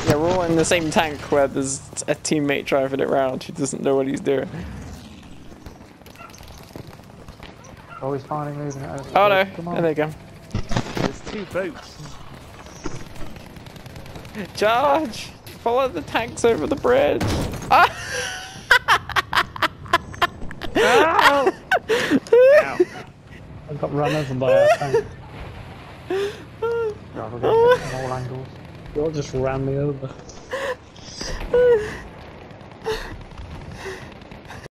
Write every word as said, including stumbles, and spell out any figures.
Yeah, we're all in the same tank where there's a teammate driving it around who doesn't know what he's doing. Oh, he's finally moving it over. Oh no, Come on. there they go. There's two boats. Charge! Follow the tanks over the bridge! Ah! Ow! Ow. I got run over by our tank. God, we're getting it from all angles. You all just ran me over.